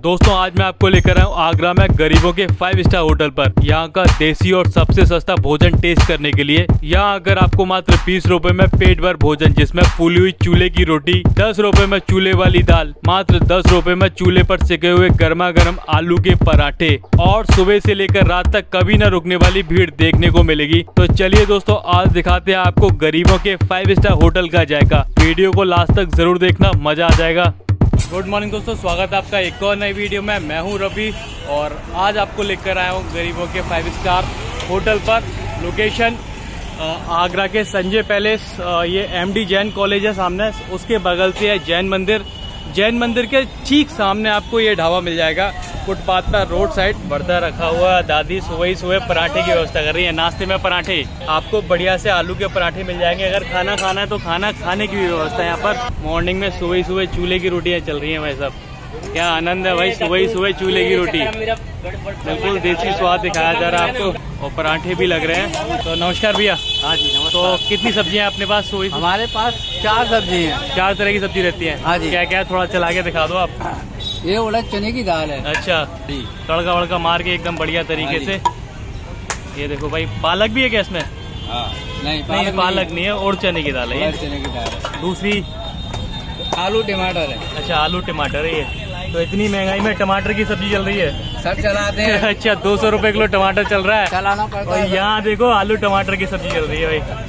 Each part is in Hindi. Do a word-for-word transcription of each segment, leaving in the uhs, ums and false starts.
दोस्तों आज मैं आपको लेकर आया हूँ आगरा में गरीबों के फाइव स्टार होटल पर। यहाँ का देसी और सबसे सस्ता भोजन टेस्ट करने के लिए यहाँ अगर आपको मात्र बीस रुपए में पेट भर भोजन, जिसमें फूली हुई चूल्हे की रोटी, दस रुपए में चूल्हे वाली दाल, मात्र दस रुपए में चूल्हे पर सेके हुए गर्मा गर्म आलू के पराठे और सुबह से लेकर रात तक कभी न रुकने वाली भीड़ देखने को मिलेगी। तो चलिए दोस्तों आज दिखाते हैं आपको गरीबों के फाइव स्टार होटल का जायका। वीडियो को लास्ट तक जरूर देखना, मजा आ जाएगा। गुड मॉर्निंग दोस्तों, स्वागत है आपका एक और नई वीडियो में। मैं हूं रवि और आज आपको लेकर आया हूं गरीबों के फाइव स्टार होटल पर। लोकेशन आगरा के संजय पैलेस, ये एमडी जैन कॉलेज है सामने, उसके बगल से है जैन मंदिर। जैन मंदिर के ठीक सामने आपको ये ढाबा मिल जाएगा। फुटपाथ पर रोड साइड बर्तन रखा हुआ, दादी सुबह ही सुबह पराठे की व्यवस्था कर रही है। नाश्ते में पराठे आपको बढ़िया से आलू के पराठे मिल जाएंगे। अगर खाना खाना है तो खाना खाने की भी व्यवस्था है यहाँ पर। मॉर्निंग में सुबह ही सुबह चूल्हे की रोटियाँ चल रही हैं भाई साहब, क्या आनंद है भाई। सुबह ही सुबह चूल्हे की रोटी, बिल्कुल देसी स्वाद दिखाया जा रहा है आपको, और पराठे भी लग रहे हैं। तो नमस्कार भैया। हाँ जी नमस्कार। तो कितनी सब्जियां हैं अपने पास? सुबह हमारे पास चार सब्जी हैं। चार तरह की सब्जी रहती है। हाँ जी। क्या क्या थोड़ा चला के दिखा दो आप। ये उड़द चने की दाल है। अच्छा जी। तड़का वड़का मार के एकदम बढ़िया तरीके से। ये देखो भाई, पालक भी है क्या इसमें? हाँ, नहीं पालक नहीं, पालक नहीं है, और चने की दाल है। उड़द चने की दाल है। दूसरी आलू टमाटर है। अच्छा आलू टमाटर है ये। तो इतनी महंगाई में टमाटर की सब्जी चल रही है? सब चलाते हैं। अच्छा दो सौ रूपये किलो टमाटर चल रहा है, चलाना पड़ता है। और यहाँ देखो आलू टमाटर की सब्जी चल रही है भाई।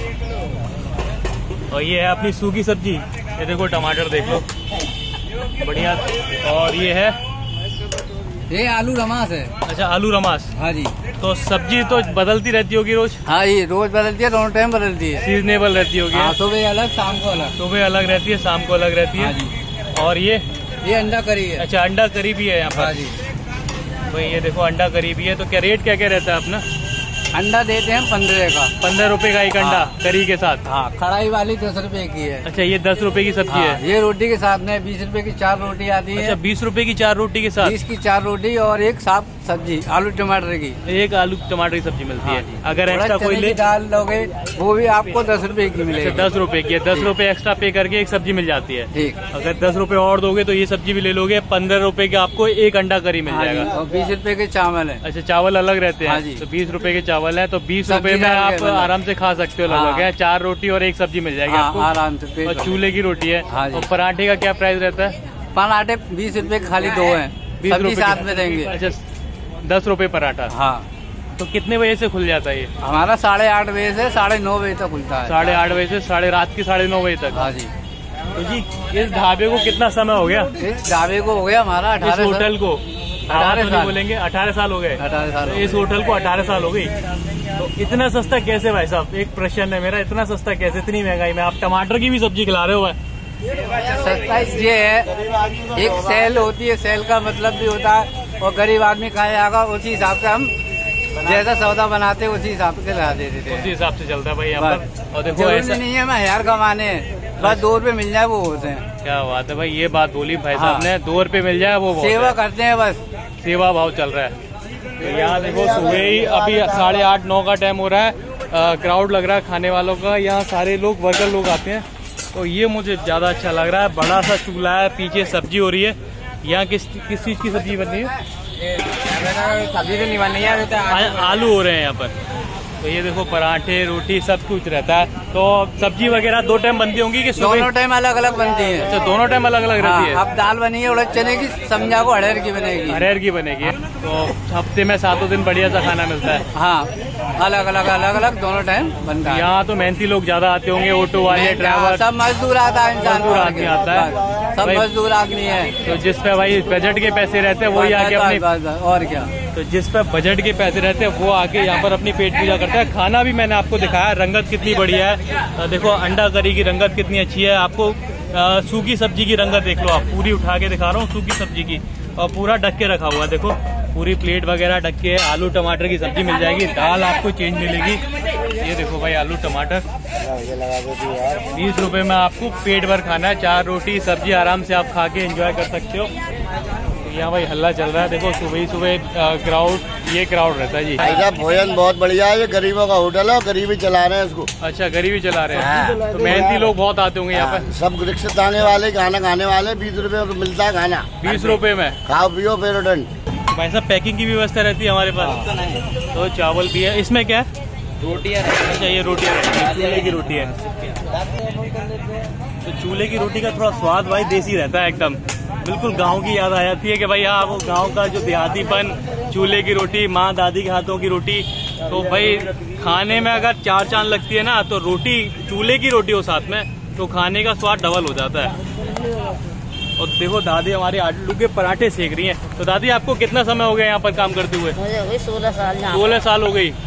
और ये है अपनी सूखी सब्जी, ये देखो टमाटर देख लो बढ़िया। और ये है, ये आलू रमास है। अच्छा आलू रमास। हाँ जी। तो सब्जी तो बदलती रहती होगी रोज? हाँ ये रोज बदलती है, दोनों टाइम बदलती है। सीजनेबल रहती होगी। हाँ, सुबह अलग शाम को अलग। सुबह अलग रहती है, शाम को अलग रहती है। हाँ जी। और ये ये अंडा करी है। अच्छा अंडा करी भी है यहाँ पर। हाँ जी। भाई ये देखो अंडा करी भी है। तो क्या रेट क्या क्या रहता है अपना? अंडा देते हैं पंद्रह का। पंद्रह रुपए का एक अंडा। हाँ। करी के साथ। हाँ, कढ़ाई वाली दस रुपए की है। अच्छा ये दस रुपए की सब्जी हाँ, है। ये रोटी के साथ में बीस रुपए की चार रोटी आती है। अच्छा बीस रुपए की चार रोटी के साथ? बीस की चार रोटी और एक साफ सब्जी आलू टमाटर की। एक आलू टमाटर की सब्जी मिलती हाँ है। अगर एक्स्ट्रा कोई ले दाल लोगे वो भी आपको दस रुपए की मिलेगी। अच्छा दस रुपए की है, दस रुपए एक्स्ट्रा पे करके एक सब्जी मिल जाती है। ठीक। अगर दस रुपए और दोगे तो ये सब्जी भी ले लोगे। पंद्रह रुपए का आपको एक अंडा करी मिल जाएगा। और बीस रुपए के चावल है। अच्छा चावल अलग रहते हाँ हैं। जी। तो बीस रुपए के चावल है, तो बीस रुपए में आप आराम से खा सकते हो लगभग। है चार रोटी और एक सब्जी मिल जाएगी आपको आराम से। और चूल्हे की रोटी है। हाँ जी। और पराठे का क्या प्राइस रहता है? पराठे बीस रुपए के खाली दो है, बीस सब्जी रुपए साथ में देंगे। अच्छा दस रुपए पराठा। हाँ। तो कितने बजे से खुल जाता है ये? हमारा साढ़े आठ बजे से साढ़े नौ बजे तक खुलता है। साढ़े आठ बजे से साढ़े रात की साढ़े नौ बजे तक। हाँ जी। तो जी इस ढाबे को कितना समय हो गया? इस ढाबे को हो गया हमारा इस अठारह होटल को अठारह साल बोलेंगे, अठारह साल हो गए। अठारह साल तो इस होटल को अठारह साल हो गई। तो इतना सस्ता कैसे भाई साहब? एक प्रश्न है मेरा, इतना सस्ता कैसे इतनी महंगाई में? आप टमाटर की भी सब्जी खिला रहे हो। सस्ता ये है, एक सेल होती है, सेल का मतलब भी होता है, और गरीब आदमी खाएगा उसी हिसाब से हम जैसा सौदा बनाते हैं उसी हिसाब से लगा देते थे। उसी हिसाब से चलता है भाई यहाँ पर। और देखो जरूरी ऐसा नहीं है मैं यार कमाने, बस दो रुपए मिल जाए वो होते हैं। क्या बात है भाई, ये बात बोली भाई साहब हाँ। ने, दो रुपए मिल जाए वो सेवा करते हैं बस, सेवा भाव चल रहा है। तो यहाँ देखो सुबह ही अभी साढ़े आठ नौ का टाइम हो रहा है, क्राउड लग रहा है खाने वालों का। यहाँ सारे लोग वर्कर लोग आते हैं। तो ये मुझे ज्यादा अच्छा लग रहा है, बड़ा सा चूल्हा है, पीछे सब्जी हो रही है। यहाँ किस किस चीज की सब्जी बन रही है? सब्जी तो नहीं बन रही है, आलू हो रहे हैं यहाँ पर। तो ये देखो पराठे रोटी सब कुछ रहता है। तो सब्जी वगैरह दो टाइम बनती होंगी कि दोनों टाइम अलग अलग बनती है? अच्छा दोनों टाइम अलग अलग रहती है। अब दाल बनी है उड़द चने की, समझा को अड़ेर की बनेगी। अड़ेर की बनेगी। तो हफ्ते में सातों दिन बढ़िया सा खाना मिलता है। हाँ अलग अलग अलग अलग दोनों टाइम बनता है। यहाँ तो मेहनती लोग ज्यादा आते होंगे, ऑटो वाले, ड्राइवर, सब मजदूर आता है। इंसान मजदूर आदमी आता है, सब मजदूर आदमी है। तो जिस पे भाई बजट के पैसे रहते हैं वही आके अपने, और क्या, तो जिस पे बजट के पैसे रहते हैं वो आके यहाँ पर अपनी पेट पूजा करते हैं। खाना भी मैंने आपको दिखाया, रंगत कितनी बढ़िया है। देखो अंडा करी की रंगत कितनी अच्छी है। आपको सूखी सब्जी की रंगत देख लो, आप पूरी उठा के दिखा रहा हूँ सूखी सब्जी की, और पूरा ढक के रखा हुआ है। देखो पूरी प्लेट वगैरह ढक के आलू टमाटर की सब्जी मिल जाएगी। दाल आपको चेंज मिलेगी। ये देखो भाई आलू टमाटर बीस रुपए में आपको पेट भर खाना है। चार रोटी सब्जी आराम से आप खा के एंजॉय कर सकते हो। यहाँ भाई हल्ला चल रहा है, देखो सुबह ही सुबह क्राउड, ये क्राउड रहता है जी। ऐसा भोजन बहुत बढ़िया है, ये गरीबों का होटल है, गरीबी चला रहे हैं इसको। अच्छा, गरीबी चला रहे हैं, तो मेहनती लोग बहुत आते होंगे यहाँ पर। सब रिक्शा आने वाले, खाना खाने वाले, बीस रुपए में मिलता है खाना। बीस रुपए में खाओ पियो फिर रिटर्न। भाई साहब पैकिंग की व्यवस्था रहती है हमारे पास, तो चावल भी है। इसमें क्या है? रोटियाँ। अच्छा, ये रोटियाँ, चूल्हे की रोटी है। तो चूल्हे की रोटी का थोड़ा स्वाद भाई देसी रहता है, एकदम बिल्कुल गांव की याद आ जाती है कि भाई हाँ, वो गांव का जो देहातीपन, चूल्हे की रोटी, माँ दादी के हाथों की रोटी। तो भाई खाने में अगर चार चांद लगती है ना, तो रोटी, चूल्हे की रोटी हो साथ में, तो खाने का स्वाद डबल हो जाता है। और देखो दादी हमारे आलू के पराठे सेक रही हैं। तो दादी आपको कितना समय हो गया यहाँ पर काम करते हुए? मुझे हो गई सोलह साल। सोलह साल हो गई।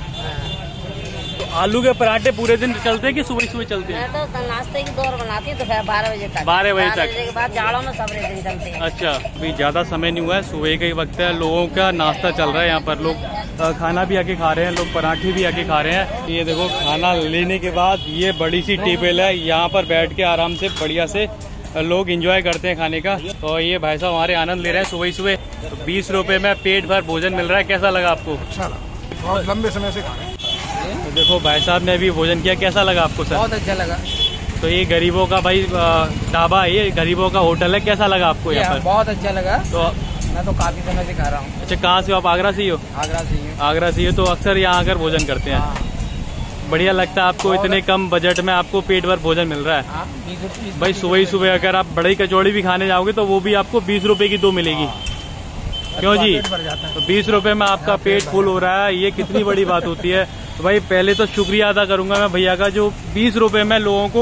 तो आलू के पराठे पूरे दिन चलते हैं कि सुबह सुबह चलते हैं? मैं तो नाश्ते की दौर बनाती हूँ तो फिर बारह बजे तक। बारह बजे तक के बाद जाड़ों में सबरे दिन चलते हैं। अच्छा, अभी ज्यादा समय नहीं हुआ है, सुबह का ही वक्त है, लोगों का नाश्ता चल रहा है यहाँ पर। लोग खाना भी आके खा रहे हैं, लोग पराठे भी आके खा रहे हैं। ये देखो खाना लेने के बाद ये बड़ी सी टेबल है, यहाँ पर बैठ के आराम से बढ़िया से लोग एंजॉय करते हैं खाने का। तो ये भाई साहब हमारे आनंद ले रहे हैं सुबह सुबह। तो बीस रुपए में पेट भर भोजन मिल रहा है, कैसा लगा आपको? अच्छा लगा, बहुत लंबे समय से खा रहे हैं। तो देखो भाई साहब ने अभी भोजन किया, कैसा लगा आपको सर? बहुत अच्छा लगा। तो ये गरीबों का भाई ढाबा, ये गरीबों का होटल है, कैसा लगा आपको यहाँ पर? बहुत अच्छा लगा। तो मैं तो काफी समय से खा रहा हूँ। अच्छा, कहाँ से हो आप? आगरा से ही हो? आगरा से ही। आगरा से ही हो, तो अक्सर यहाँ आकर भोजन करते हैं। बढ़िया लगता है आपको, इतने कम बजट में आपको पेट भर भोजन मिल रहा है। भाई सुबह ही सुबह अगर आप बड़ी कचौड़ी भी खाने जाओगे तो वो भी आपको बीस रुपए की दो मिलेगी। क्यों जी? तो बीस रुपए में आपका पेट फुल हो रहा है, ये कितनी बड़ी बात होती है। तो भाई पहले तो शुक्रिया अदा करूंगा मैं भैया का, जो बीस रुपए में लोगों को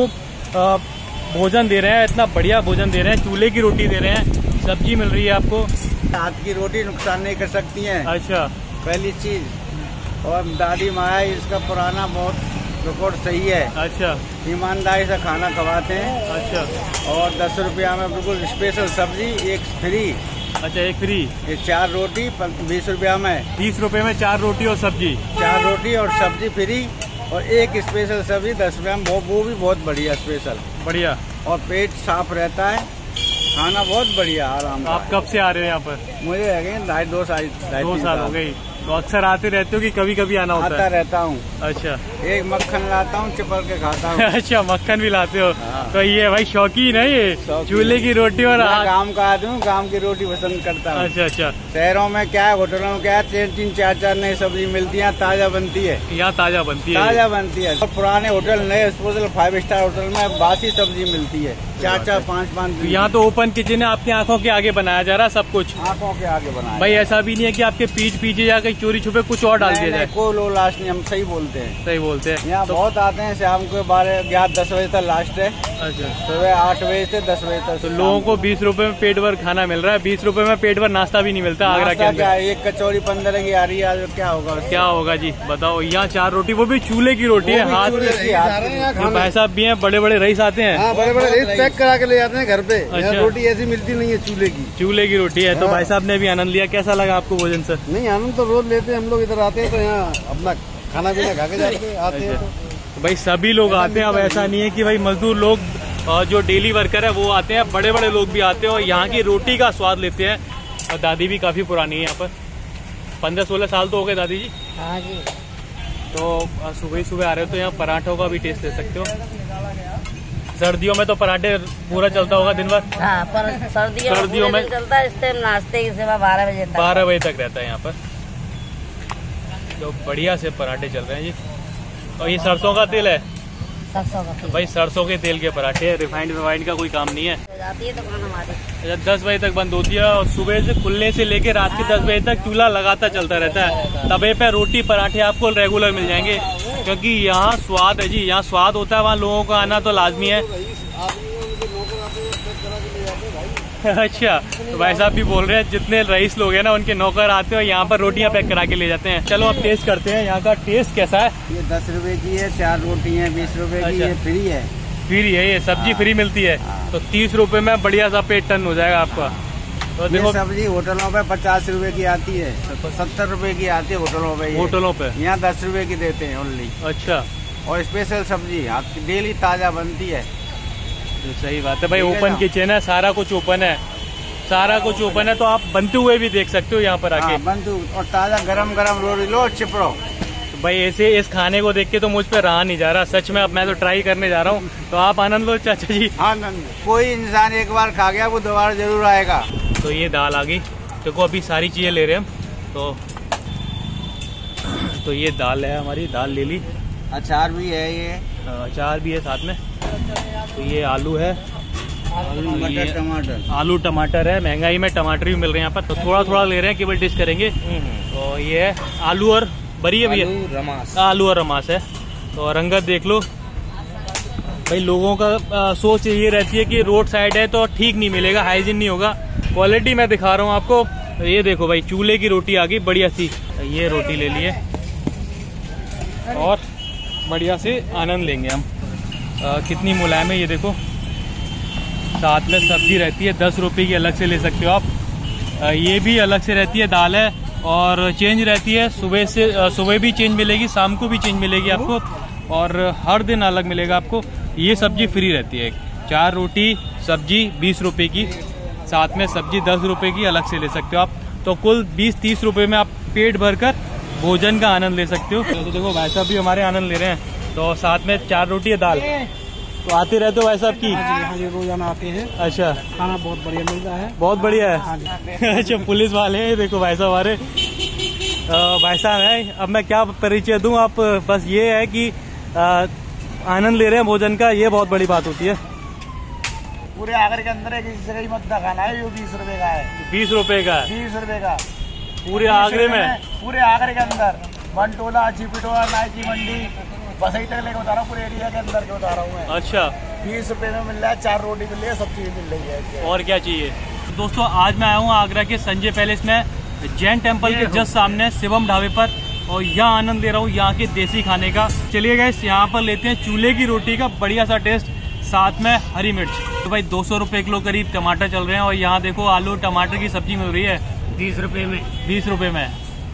भोजन दे रहे हैं, इतना बढ़िया भोजन दे रहे हैं, चूल्हे की रोटी दे रहे हैं, सब्जी मिल रही है आपको। हाथ की रोटी नुकसान नहीं कर सकती है, अच्छा, पहली चीज। और दादी माँ इसका पुराना बहुत रिकॉर्ड सही है। अच्छा, ईमानदारी से खाना खवाते हैं। अच्छा, और दस रुपया में बिल्कुल स्पेशल सब्जी, एक फ्री। अच्छा, एक फ्री, एक चार रोटी बीस रुपया में। बीस रुपए में चार रोटी और सब्जी, चार रोटी और सब्जी फ्री, और एक स्पेशल सब्जी दस रुपया में, वो, वो भी बहुत बढ़िया स्पेशल, बढ़िया। और पेट साफ रहता है, खाना बहुत बढ़िया आराम। आप कब से आ रहे हो यहाँ पर? मुझे लगे ढाई दो साल दो साल हो गई। तो अक्सर आते रहते हो कि कभी कभी आना होता आता है? रहता हूँ। अच्छा, एक मक्खन लाता हूँ, चिपक के खाता हूँ। अच्छा, मक्खन भी लाते हो? हाँ। तो ये भाई शौकीन है, ये चूल्हे की रोटी और गाँव का आदमी हूँ, गाँव की रोटी पसंद करता हूँ। अच्छा अच्छा। शहरों में क्या है, होटलों में क्या है, तीन तीन चार चार नई सब्जी मिलती है, ताजा बनती है। यहाँ ताजा बनती है? ताजा बनती है। और पुराने होटल, नए स्पेशल फाइव स्टार होटल में बासी सब्जी मिलती है, चार चार पाँच पाँच। यहाँ तो ओपन किचन है, आपकी आंखों के आगे बनाया जा रहा है सब कुछ? आंखों के आगे बनाया भाई, ऐसा भी नहीं है कि आपके पीठ पीछे जाकर चोरी छुपे कुछ और डाल दिया जाए? कोई लो लास्ट नहीं, हम सही बोलते हैं। सही बोलते हैं। यहाँ तो बहुत आते हैं, शाम को बारह ग्यारह दस बजे तक लास्ट है। अच्छा, सुबह आठ बजे से दस बजे तक। तो लोगों को बीस रुपए में पेट भर खाना मिल रहा है, बीस रुपए में पेट भर नाश्ता भी नहीं मिलता आगरा के अंदर? क्या एक कचौड़ी पंद्रह की आ रही है, क्या होगा? क्या होगा जी, बताओ। यहाँ चार रोटी, वो भी चूल्हे की रोटी है, हाथ में। भाई साहब भी हैं, बड़े बड़े रईस आते हैं? हाँ, बड़े बड़े रईस पैक करा के ले जाते हैं घर पे। अच्छा, रोटी ऐसी मिलती नहीं है, चूल्हे की। चूल्हे की रोटी है। तो भाई साहब ने भी आनंद लिया, कैसा लगा आपको भोजन सर? नहीं, आनंद तो रोज लेते हैं हम लोग, इधर आते हैं तो यहाँ अपना खाना पीना खा के जाते हैं, आते हैं तो। भाई सभी लोग आते हैं, अब ऐसा नहीं है कि भाई मजदूर लोग और जो डेली वर्कर है वो आते हैं, बड़े बड़े लोग भी आते हैं और यहाँ की रोटी का स्वाद लेते हैं। और दादी भी काफी पुरानी है यहाँ पर, पंद्रह सोलह साल तो हो गए दादी जी? हाँ जी। तो सुबह ही सुबह आ रहे हो तो यहाँ पराठों का भी टेस्ट ले सकते हो। सर्दियों में तो पराठे पूरा चलता होगा दिन भर? हाँ, पर सर्दियों, सर्दियों में चलता है। इस टाइम नाश्ते की सेवा बारह बजे तक बारह बजे तक रहता है यहाँ पर। तो बढ़िया से पराठे चल रहे हैं जी। और ये सरसों का तेल है? सरसों का। तो भाई सरसों के तेल के पराठे, रिफाइंड रिफाइंड का कोई काम नहीं है। जाती है दुकान हमारी। अच्छा, दस बजे तक बंद होती है और सुबह से खुलने से लेके रात के दस बजे तक चूल्हा लगातार चलता रहता है। तवे पे रोटी पराठे आपको रेगुलर मिल जाएंगे, क्योंकि यहाँ स्वाद है जी, यहाँ स्वाद होता है, वहाँ लोगों का आना तो लाजमी है। अच्छा, तो भाई साहब भी बोल रहे हैं जितने रईस लोग हैं ना, उनके नौकर आते हैं यहाँ पर रोटियां पैक करा के ले जाते हैं। चलो अब टेस्ट करते हैं, यहाँ का टेस्ट कैसा है। ये दस रुपए की है, चार रोटी है, बीस रुपए की, ये फ्री है। फ्री है, ये सब्जी फ्री मिलती है। तो तीस रुपए में बढ़िया सा पेट टन हो जाएगा आपका। तो देखो सब्जी होटलों पे पचास रुपए की आती है, सत्तर रुपए की आती है होटलों पे। होटलों पे यहाँ दस रुपए की देते हैं ओनली। अच्छा, और स्पेशल सब्जी आपकी डेली ताजा बनती है। तो सही बात है भाई, ओपन किचन है, सारा कुछ ओपन है। सारा कुछ ओपन है, तो आप बनते हुए भी देख सकते हो यहाँ पर आके। हाँ, बनते और ताजा गरम गरम रोटी लो, चिपड़ो। तो भाई ऐसे इस खाने को देख के तो मुझ पे रहा नहीं जा रहा सच में। अब मैं तो ट्राई करने जा रहा हूँ, तो आप आनंद लो चाचा जी। आनंद, कोई इंसान एक बार खा गया वो दोबारा जरूर आएगा। तो ये दाल आ गई, देखो अभी सारी चीजें ले रहे हैं हम। तो तो ये दाल है हमारी, दाल ले ली। अचार भी है, ये अचार भी है साथ में। तो ये आलू है, आलू मटर टमाटर, आलू टमाटर है। महंगाई में टमाटर भी मिल रहे हैं यहाँ पर, तो थोड़ा थोड़ा ले रहे हैं, केवल टेस्ट करेंगे। तो ये है आलू और बरी है भैया, रमास, आलू और रमास है। तो रंगत देख लो भाई। लोगों का आ, सोच ये रहती है कि रोड साइड है तो ठीक नहीं मिलेगा, हाइजीन नहीं होगा। क्वालिटी मैं दिखा रहा हूँ आपको। तो ये देखो भाई, चूल्हे की रोटी आ गई बढ़िया सी। ये रोटी ले लिए और बढ़िया से आनंद लेंगे हम। आ, कितनी मुलायम है ये देखो। साथ में सब्जी रहती है, दस रुपये की अलग से ले सकते हो आप। आ, ये भी अलग से रहती है, दाल है और चेंज रहती है। सुबह से सुबह भी चेंज मिलेगी, शाम को भी चेंज मिलेगी आपको, और हर दिन अलग मिलेगा आपको। ये सब्जी फ्री रहती है। चार रोटी सब्जी बीस रुपए की, साथ में सब्जी दस रुपए की अलग से ले सकते हो आप। तो कुल बीस तीस रुपए में आप पेट भरकर भोजन का आनंद ले सकते हो। तो देखो भाई साहब भी हमारे आनंद ले रहे हैं। तो साथ में चार रोटी है, दाल। तो आते रहते हो भाई साहब की? हाँ जी, रोजाना आते हैं। अच्छा, खाना बहुत बढ़िया मिलता है। बहुत बढ़िया है। हाँ जी। अच्छा, पुलिस वाले हैं देखो भाई साहब हमारे। भाई साहब है, अब मैं क्या परिचय दूं। आप बस ये है कि आ, आनंद ले रहे हैं भोजन का, ये बहुत बड़ी बात होती है। पूरे आगरे के अंदर है, किसी जगह ही मत खाना है। ये बीस रुपए का है, बीस रुपए का है बीस रुपए का पूरे आगरे में, पूरे आगरे के अंदर। बनटोला, चिपिटोला, नायकी मंडी, बसई तक लेके बता रहा हूँ, पूरे एरिया के अंदर के बता रहा हूँ मैं। अच्छा, बीस रुपए में मिल रहा है, चार रोटी मिल रही है, सब चीज मिल रही है। और क्या चाहिए। दोस्तों आज मैं आया हूँ आगरा के संजय पैलेस में, जैन टेम्पल के जस्ट सामने शिवम ढाबे पर, और यहाँ आनंद ले रहा हूँ यहाँ के देसी खाने का। चलिए गाइस, यहाँ पर लेते हैं चूल्हे की रोटी का बढ़िया सा टेस्ट, साथ में हरी मिर्च। तो भाई दो सौ रुपए किलो करीब टमाटर चल रहे हैं, और यहाँ देखो आलू टमाटर की सब्जी मिल रही है बीस रुपए में। बीस रुपए में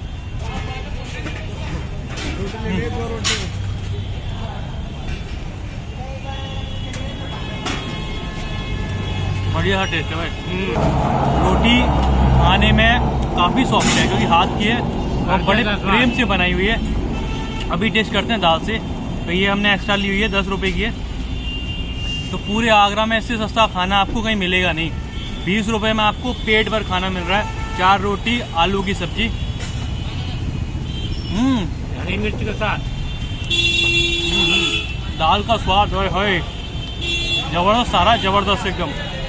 बढ़िया सा टेस्ट है भाई। रोटी खाने में काफी सॉफ्ट है, क्योंकि हाथ की है और बड़े प्रेम से बनाई हुई है। अभी टेस्ट करते हैं दाल से। तो ये हमने एक्स्ट्रा ली हुई है, दस रुपए की है। तो पूरे आगरा में इससे सस्ता खाना आपको कहीं मिलेगा नहीं। बीस रुपए में आपको पेट भर खाना मिल रहा है। चार रोटी, आलू की सब्जी, हम्म हरी मिर्च के साथ, दाल का स्वाद है जबरदस्त, सारा जबरदस्त एकदम।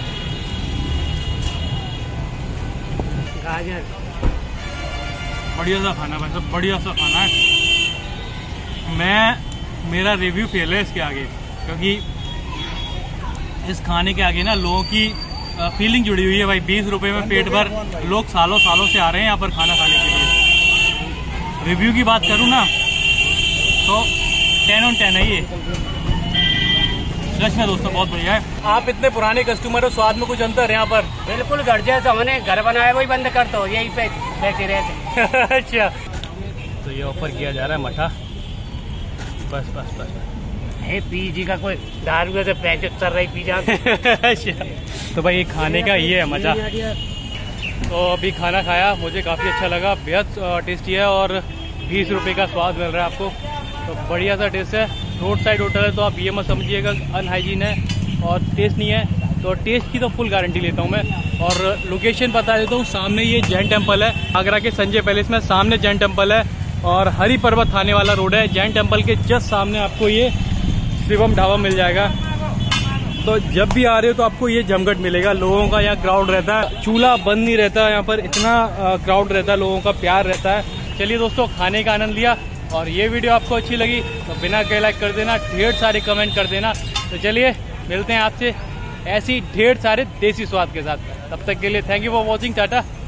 गाजर, बढ़िया सा खाना भाई साहब, बढ़िया सा खाना है। मैं मेरा रिव्यू फेल है इसके आगे, क्योंकि इस खाने के आगे ना लोगों की फीलिंग जुड़ी हुई है भाई। बीस रुपए में पेट भर, लोग सालों सालों से आ रहे हैं यहाँ पर खाना खाने के लिए। रिव्यू की बात करूँ ना तो टेन ऑन टेन है ये, सच में दोस्तों बहुत बढ़िया है। आप इतने पुराने कस्टमर हो, स्वाद में कुछ अंतर है यहाँ पर? बिल्कुल घर जैसा, हमने घर बनाया वही बंद कर दो, यही पे बैठे रहते। अच्छा, तो ये ऑफर किया जा रहा है मठा। बस बस बस है पीजी का कोई दारू से पैकेट चल रही पीजा। अच्छा, तो भाई ये खाने का ये है मजा। तो अभी खाना खाया, मुझे काफ़ी अच्छा लगा, बेहद टेस्टी है और बीस रुपए का स्वाद मिल रहा है आपको। तो बढ़िया सा टेस्ट है। रोड साइड होटल है, तो आप ये मत समझिएगा अनहाइजीन है और टेस्ट नहीं है। तो टेस्ट की तो फुल गारंटी लेता हूँ मैं। और लोकेशन बता देता हूँ, सामने ये जैन टेम्पल है, आगरा के संजय पैलेस में सामने जैन टेम्पल है, और हरी पर्वत थाने वाला रोड है। जैन टेम्पल के जस्ट सामने आपको ये शिवम ढाबा मिल जाएगा। तो जब भी आ रहे हो तो आपको ये जमघट मिलेगा, लोगों का यहाँ क्राउड रहता है, चूल्हा बंद नहीं रहता, यहाँ पर इतना क्राउड रहता है, लोगों का प्यार रहता है। चलिए दोस्तों, खाने का आनंद लिया, और ये वीडियो आपको अच्छी लगी तो बिना कहे लाइक कर देना, ढेर सारे कमेंट कर देना। तो चलिए मिलते हैं आपसे ऐसी ढेर सारे देसी स्वाद के साथ। तब तक के लिए thank you for watching, Tata.